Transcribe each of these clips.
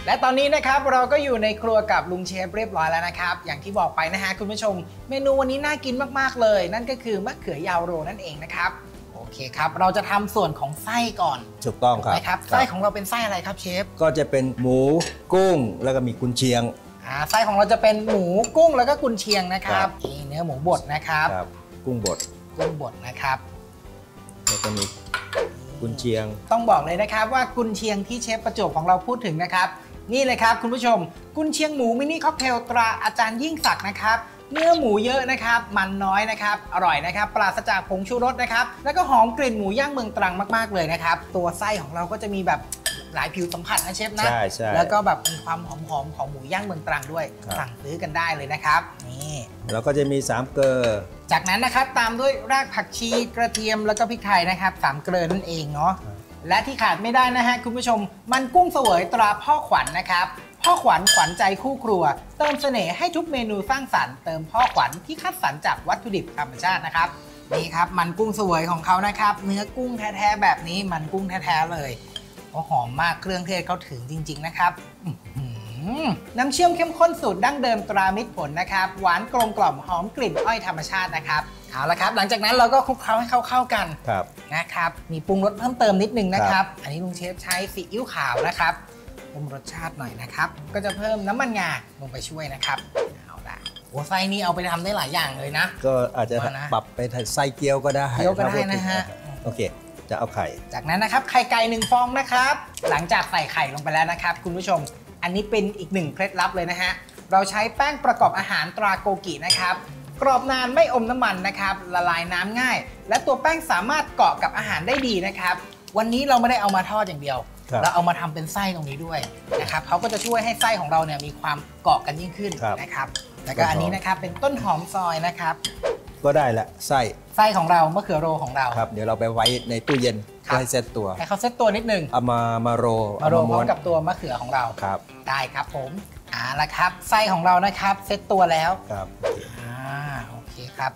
และตอนนี้นะครับเราก็อยู่ในครัวกับลุงเชฟเรียบร้อยแล้วนะครับอย่างที่บอกไปนะฮะคุณผู้ชมเมนูวันนี้น่ากินมากๆเลยนั่นก็คือมะเขือยาวโรนั่นเองนะครับโอเคครับเราจะทำส่วนของไส้ก่อนถูกต้องครับนะครับไส้ของเราเป็นไส้อะไรครับเชฟก็จะเป็นหมูกุ้งแล้วก็มีกุนเชียงไส้ของเราจะเป็นหมูกุ้งแล้วก็กุนเชียงนะครับนี่เนื้อหมูบดนะครับกุ้งบดนะครับแล้วก็มีกุนเชียงต้องบอกเลยนะครับว่ากุนเชียงที่เชฟประจวบของเราพูดถึงนะครับนี่เลยครับคุณผู้ชมกุนเชียงหมูมินิค็อกเทลตราอาจารย์ยิ่งศักดิ์นะครับเนื้อหมูเยอะนะครับมันน้อยนะครับอร่อยนะครับปราศจากผงชูรสนะครับแล้วก็หอมกลิ่นหมูย่างเมืองตรังมากๆเลยนะครับตัวไส้ของเราก็จะมีแบบหลายผิวสัมผัสนะเชฟนะใช่แล้วก็แบบมีความหอมของหมูย่างเมืองตรังด้วยสั่งซื้อกันได้เลยนะครับนี่แล้วก็จะมี3เกลือจากนั้นนะครับตามด้วยรากผักชีกระเทียมแล้วก็พริกไทยนะครับ3เกลือนั่นเองเนาะและที่ขาดไม่ได้นะฮะคุณผู้ชมมันกุ้งเสวยตราพ่อขวัญนะครับพ่อขวัญขวัญใจคู่ครัวเติมเสน่ห์ให้ทุกเมนูสร้างสรรค์เติมพ่อขวัญที่คัดสรรจากวัตถุดิบธรรมชาตินะครับนี่ครับมันกุ้งเสวยของเขานะครับเนื้อกุ้งแท้ๆแบบนี้มันกุ้งแท้ๆเลยหอมมากเครื่องเทศเขาถึงจริงๆนะครับน้ำเชื่อมเข้มข้นสูตรดั้งเดิมตรามิตรผลนะครับหวานกลมกล่อมหอมกลิ่นอ้อยธรรมชาตินะครับเอาละครับหลังจากนั้นเราก็คลุกเคล้าให้เข้ากันนะครับมีปรุงรสเพิ่มเติมนิดนึงนะครับอันนี้ลุงเชฟใช้ซีอิ๊วขาวนะครับเพิ่มรสชาติหน่อยนะครับก็จะเพิ่มน้ำมันงาลงไปช่วยนะครับเอาละโอ้ไส้นี้เอาไปทำได้หลายอย่างเลยนะก็อาจจะปรับไปไส้เกี๊ยวก็ได้นะฮะโอเคจะเอาไข่จากนั้นนะครับไข่ไก่1ฟองนะครับหลังจากใส่ไข่ลงไปแล้วนะครับคุณผู้ชมอันนี้เป็นอีก1เคล็ดลับเลยนะฮะเราใช้แป้งประกอบอาหารตราโกกินะครับกรอบนานไม่อมน้ำมันนะครับละลายน้ำง่ายและตัวแป้งสามารถเกาะกับอาหารได้ดีนะครับวันนี้เราไม่ได้เอามาทอดอย่างเดียวเราเอามาทำเป็นไส้ตรงนี้ด้วยนะครับเขาก็จะช่วยให้ไส้ของเราเนี่ยมีความเกาะกันยิ่งขึ้นนะครับแล้วก็อันนี้นะครับเป็นต้นหอมซอยนะครับก็ได้ละไส้ของเรามะเขือโรของเราครับเดี๋ยวเราไปไว้ในตู้เย็นให้เซตตัวให้เขาเซตตัวนิดนึงเอามาโรพร้อมกับตัวมะเขือของเราครับได้ครับผมละครับไส้ของเรานะครับเซตตัวแล้วครับโอเคครับ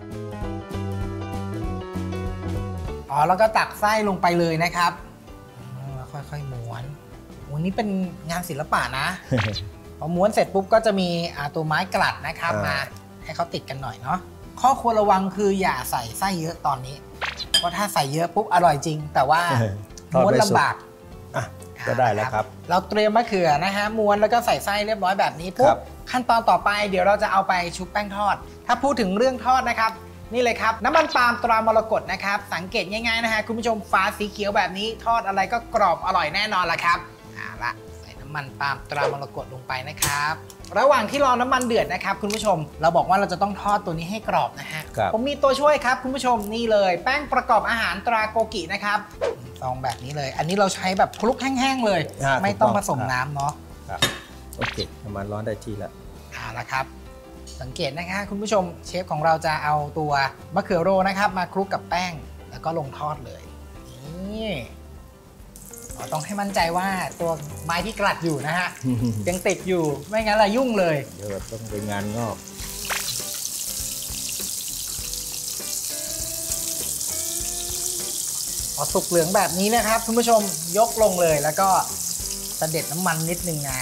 แล้วก็ตักไส้ลงไปเลยนะครับแล้วค่อยๆม้วนวันนี้เป็นงานศิลปะนะ พอม้วนเสร็จปุ๊บก็จะมีตัวไม้กลัดนะครับมาให้เขาติดกันหน่อยเนาะข้อควรระวังคืออย่าใส่ไส้เยอะตอนนี้เพราะถ้าใส่เยอะปุ๊บอร่อยจริงแต่ว่าม้วนลำบากก็ได้แล้วครับเราเตรียมมะเขือนะฮะม้วนแล้วก็ใส่ไส้เรียบร้อยแบบนี้ปุ๊บขั้นตอนต่อไปเดี๋ยวเราจะเอาไปชุบแป้งทอดถ้าพูดถึงเรื่องทอดนะครับนี่เลยครับน้ำมันปาล์มตรามรกตนะครับสังเกตง่ายๆนะฮะคุณผู้ชมฟ้าสีเขียวแบบนี้ทอดอะไรก็กรอบอร่อยแน่นอนละครับละใส่น้ำมันปาล์มตรามรกตลงไปนะครับระหว่างที่รอน้ำมันเดือดนะครับคุณผู้ชมเราบอกว่าเราจะต้องทอดตัวนี้ให้กรอบนะฮะผมมีตัวช่วยครับคุณผู้ชมนี่เลยแป้งประกอบอาหารตราโกกินะครับซองแบบนี้เลยอันนี้เราใช้แบบคลุกแห้งๆเลยไม่ต้องผสมน้ำเนาะโอเคน้ำมันร้อนได้ที่แล้วละครับสังเกตนะคะคุณผู้ชมเชฟของเราจะเอาตัวมะเขือโรนะครับมาคลุกกับแป้งแล้วก็ลงทอดเลยนี่ต้องให้มั่นใจว่าตัวไม้ที่กลัดอยู่นะฮะยังติดอยู่ไม่งั้นละยุ่งเลยเดี๋ยวต้องไปงานงอกพอสุกเหลืองแบบนี้นะครับคุณผู้ชมยกลงเลยแล้วก็เสด็จน้ำมันนิดนึงนะ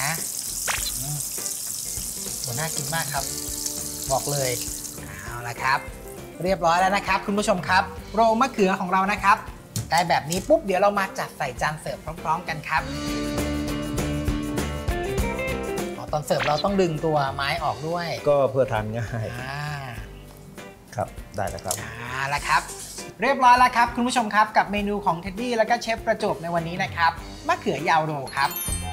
น่ากินมากครับบอกเลยเอาละครับเรียบร้อยแล้วนะครับคุณผู้ชมครับโรมะเขือของเรานะครับได้แบบนี้ปุ๊บเดี๋ยวเรามาจัดใส่จานเสิร์ฟพร้อมๆกันครับตอนเสิร์ฟเราต้องดึงตัวไม้ออกด้วยก็เพื่อทานง่ายครับได้แล้วครับละครับเรียบร้อยแล้วครับคุณผู้ชมครับกับเมนูของเท็ดดี้แล้วก็เชฟประจวบในวันนี้นะครับมะเขือยาวโรครับ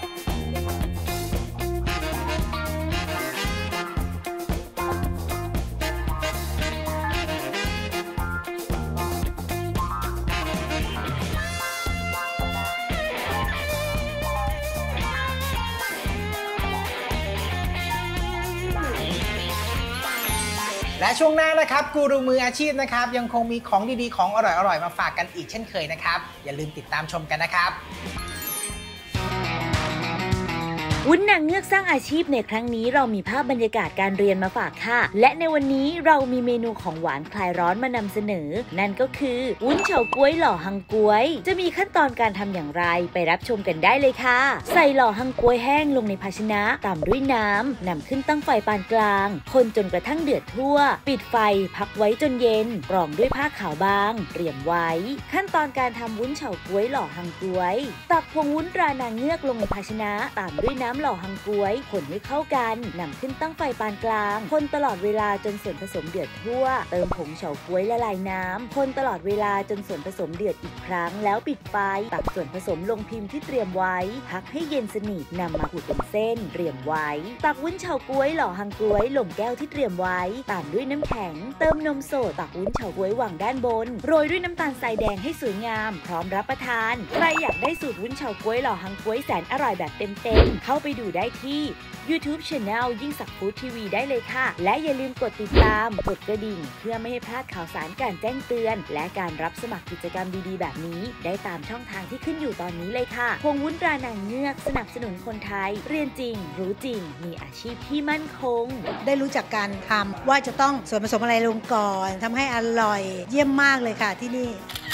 และช่วงหน้านะครับกูรูมืออาชีพนะครับยังคงมีของดีๆของอร่อยๆมาฝากกันอีกเช่นเคยนะครับอย่าลืมติดตามชมกันนะครับวุ้นนางเงือกสร้างอาชีพในครั้งนี้เรามีภาพบรรยากาศการเรียนมาฝากค่ะและในวันนี้เรามีเมนูของหวานคลายร้อนมานำเสนอนั่นก็คือวุ้นเฉาก๊วยหล่อฮังก๊วยจะมีขั้นตอนการทำอย่างไรไปรับชมกันได้เลยค่ะใส่หล่อฮังก๊วยแห้งลงในภาชนะตามด้วยน้ำนำขึ้นตั้งไฟปานกลางคนจนกระทั่งเดือดทั่วปิดไฟพักไว้จนเย็นกรองด้วยผ้าขาวบางเตรียมไว้ขั้นตอนการทำวุ้นเฉาก๊วยหล่อฮังก๊วยตักผงวุ้นตรานางเงือกลงในภาชนะตามด้วยน้ำหล่อฮังก๊วยคนให้เข้ากันนำขึ้นตั้งไฟปานกลางคนตลอดเวลาจนส่วนผสมเดือดทั่วเติมผงเฉาก๊วยละลายน้ำคนตลอดเวลาจนส่วนผสมเดือดอีกครั้งแล้วปิดไฟตักส่วนผสมลงพิมพ์ที่เตรียมไว้พักให้เย็นสนิทนำมาขูดเป็นเส้นเตรียมไว้ตักวุ้นเฉาก๊วยหล่อฮังก๊วยลงแก้วที่เตรียมไว้ตามด้วยน้ำแข็งเติมนมสดตักวุ้นเฉาก๊วยวางด้านบนโรยด้วยน้ำตาลทรายแดงให้สวยงามพร้อมรับประทานใครอยากได้สูตรวุ้นเฉาก๊วยหล่อฮังก๊วยแสนอร่อยแบบเต็มๆเข้าไปดูได้ที่ YouTube Channel ยิ่งศักดิ์ฟู้ดทีวีได้เลยค่ะและอย่าลืมกดติดตามกดกระดิ่งเพื่อไม่ให้พลาดข่าวสารการแจ้งเตือนและการรับสมัครกิจกรรมดีๆแบบนี้ได้ตามช่องทางที่ขึ้นอยู่ตอนนี้เลยค่ะพงวุ้นตรานางเงือกสนับสนุนคนไทยเรียนจริงรู้จริงมีอาชีพที่มั่นคงได้รู้จักการทำว่าจะต้องส่วนผสมอะไรลงก่อนทำให้อร่อยเยี่ยมมากเลยค่ะที่นี่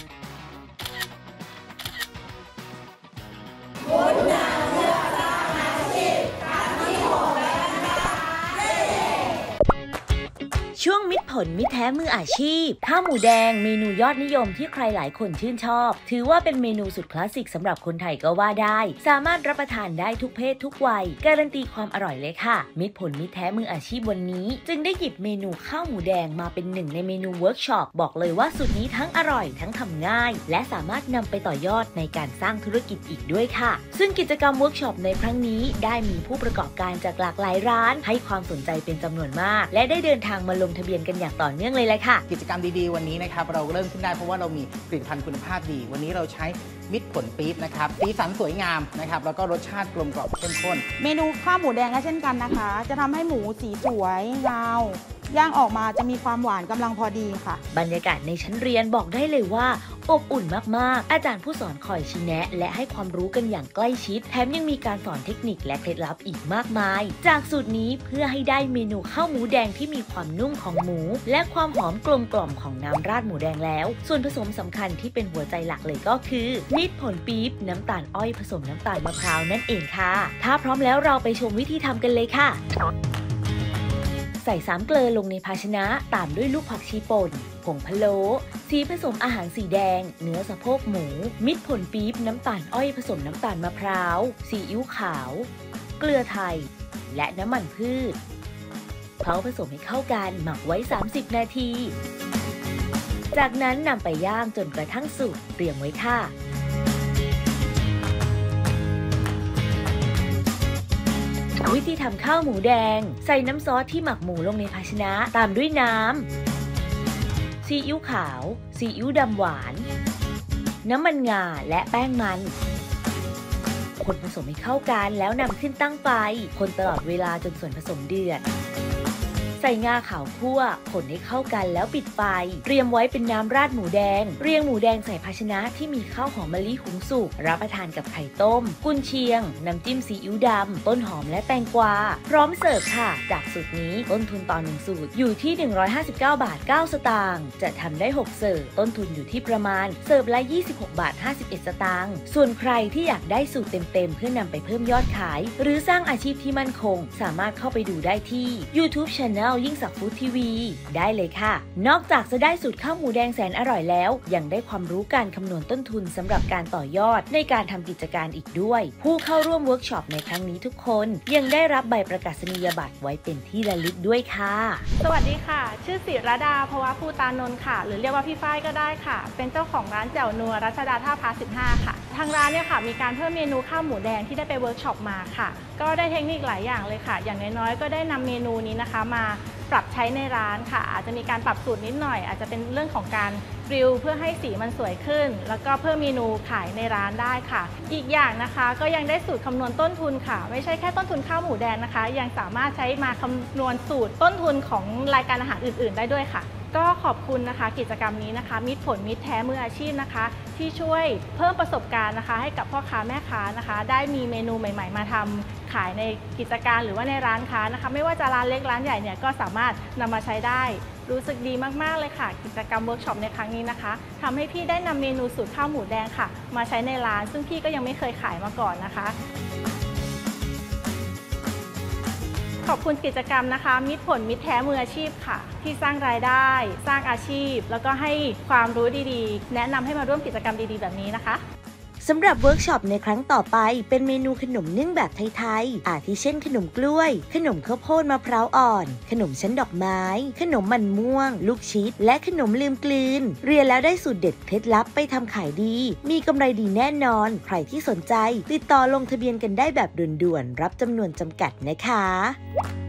ช่วงมิตรผลมิตรแท้มืออาชีพข้าวหมูแดงเมนูยอดนิยมที่ใครหลายคนชื่นชอบถือว่าเป็นเมนูสุดคลาสสิกสำหรับคนไทยก็ว่าได้สามารถรับประทานได้ทุกเพศทุกวัยการันตีความอร่อยเลยค่ะมิตรผลมิตรแท้มืออาชีพวันนี้จึงได้หยิบเมนูข้าวหมูแดงมาเป็นหนึ่งในเมนูเวิร์กช็อปบอกเลยว่าสูตรนี้ทั้งอร่อยทั้งทำง่ายและสามารถนำไปต่อยอดในการสร้างธุรกิจอีกด้วยค่ะซึ่งกิจกรรมเวิร์กช็อปในครั้งนี้ได้มีผู้ประกอบการจากหลากหลายร้านให้ความสนใจเป็นจำนวนมากและได้เดินทางมาลงทะเบียนกันอย่างต่อเนื่องเลยแหละค่ะกิจกรรมดีๆวันนี้นะครับเราเริ่มขึ้นได้เพราะว่าเรามีผลิตภัณฑ์คุณภาพดีวันนี้เราใช้มิตรผลปี๊บนะครับสีสันสวยงามนะครับแล้วก็รสชาติกลมกล่อมเข้มข้นเมนูข้าวหมูแดงก็เช่นกันนะคะจะทำให้หมูสีสวยยาวย่างออกมาจะมีความหวานกำลังพอดีค่ะบรรยากาศในชั้นเรียนบอกได้เลยว่าอบอุ่นมากๆอาจารย์ผู้สอนคอยชี้แนะและให้ความรู้กันอย่างใกล้ชิดแถมยังมีการสอนเทคนิคและเคล็ดลับอีกมากมายจากสูตรนี้เพื่อให้ได้เมนูข้าวหมูแดงที่มีความนุ่มของหมูและความหอมกลมกล่อมของน้ำราดหมูแดงแล้วส่วนผสมสำคัญที่เป็นหัวใจหลักเลยก็คือมิตรผลปี๊บน้ำตาลอ้อยผสมน้ำตาลมะพร้าวนั่นเองค่ะถ้าพร้อมแล้วเราไปชมวิธีทำกันเลยค่ะใส่3 เกลือลงในภาชนะตามด้วยลูกผักชีป่นผงพะโล้สีผสมอาหารสีแดงเนื้อสะโพกหมูมิตรผลปี๊บน้ำตาลอ้อยผสมน้ำตาลมะพร้าวซีอิ๊วขาวเกลือไทยและน้ำมันพืชเคล้าผสมให้เข้ากันหมักไว้30 นาทีจากนั้นนำไปย่างจนกระทั่งสุกเตรียมไว้ค่ะวิธีทำข้าวหมูแดงใส่น้ำซอสที่หมักหมูลงในภาชนะตามด้วยน้ำซีอิ๊วขาวซีอิ๊วดำหวานน้ำมันงาและแป้งมันคนผสมให้เข้ากันแล้วนำขึ้นตั้งไฟคนตลอดเวลาจนส่วนผสมเดือดใส่งาขาวคั่วคนให้เข้ากันแล้วปิดไฟเตรียมไว้เป็นน้ำราดหมูแดงเรียงหมูแดงใส่ภาชนะที่มีข้าวหอมมะลิหุงสุกรับประทานกับไข่ต้มกุนเชียงน้ำจิ้มซีอิ๊วดำต้นหอมและแตงกวาพร้อมเสิร์ฟค่ะจากสูตรนี้ต้นทุนต่อ1 สูตรอยู่ที่159 บาท 9 สตางค์จะทำได้6 เสิร์ฟต้นทุนอยู่ที่ประมาณเสิร์ฟละ26 บาท 51 สตางค์ส่วนใครที่อยากได้สูตรเต็มๆเพื่อนำไปเพิ่มยอดขายหรือสร้างอาชีพที่มั่นคงสามารถเข้าไปดูได้ที่ YouTube Channelยิ่งศักดิ์ฟู้ดทีวีได้เลยค่ะนอกจากจะได้สูตรข้าวหมูแดงแสนอร่อยแล้วยังได้ความรู้การคำนวณต้นทุนสำหรับการต่อยอดในการทำกิจการอีกด้วยผู้เข้าร่วมเวิร์กช็อปในครั้งนี้ทุกคนยังได้รับใบประกาศนียบัตรไว้เป็นที่ระลึกด้วยค่ะสวัสดีค่ะชื่อศิรดาภวะภูตานนท์ค่ะหรือเรียกว่าพี่ฝ้ายก็ได้ค่ะเป็นเจ้าของร้านแจ่วนัวรัชดาท่าพระ15ค่ะทางร้านเนี่ยค่ะมีการเพิ่มเมนูข้าวหมูแดงที่ได้ไปเวิร์กช็อปมาค่ะก็ได้เทคนิคหลายอย่างเลยค่ะอย่างน้อยๆก็ได้นำเมนูนี้นะคะมาปรับใช้ในร้านค่ะอาจจะมีการปรับสูตรนิดหน่อยอาจจะเป็นเรื่องของการกริลเพื่อให้สีมันสวยขึ้นแล้วก็เพิ่มเมนูขายในร้านได้ค่ะอีกอย่างนะคะก็ยังได้สูตรคำนวณต้นทุนค่ะไม่ใช่แค่ต้นทุนข้าวหมูแดงนะคะยังสามารถใช้มาคำนวณสูตรต้นทุนของรายการอาหารอื่นๆได้ด้วยค่ะก็ขอบคุณนะคะกิจกรรมนี้นะคะมิตรผลมิตรแท้มืออาชีพนะคะที่ช่วยเพิ่มประสบการณ์นะคะให้กับพ่อค้าแม่ค้านะคะได้มีเมนูใหม่ๆมาทำขายในกิจการหรือว่าในร้านค้านะคะไม่ว่าจะร้านเล็กร้านใหญ่เนี่ยก็สามารถนำมาใช้ได้รู้สึกดีมากๆเลยค่ะกิจกรรมเวิร์กช็อปในครั้งนี้นะคะทำให้พี่ได้นำเมนูสูตรข้าวหมูแดงค่ะมาใช้ในร้านซึ่งพี่ก็ยังไม่เคยขายมาก่อนนะคะขอบคุณกิจกรรมนะคะมิตรผลมิตรแท้มืออาชีพค่ะที่สร้างรายได้สร้างอาชีพแล้วก็ให้ความรู้ดีๆแนะนำให้มาร่วมกิจกรรมดีๆแบบนี้นะคะสำหรับเวิร์กช็อปในครั้งต่อไปเป็นเมนูขนมนึ่งแบบไทยๆอาทิเช่นขนมกล้วยขนมข้าวโพดมะพร้าวอ่อนขนมชั้นดอกไม้ขนมมันม่วงลูกชิดและขนมลืมกลืนเรียนแล้วได้สูตรเด็ดเคล็ดลับไปทำขายดีมีกำไรดีแน่นอนใครที่สนใจติดต่อลงทะเบียนกันได้แบบด่วนๆรับจำนวนจำกัดนะคะ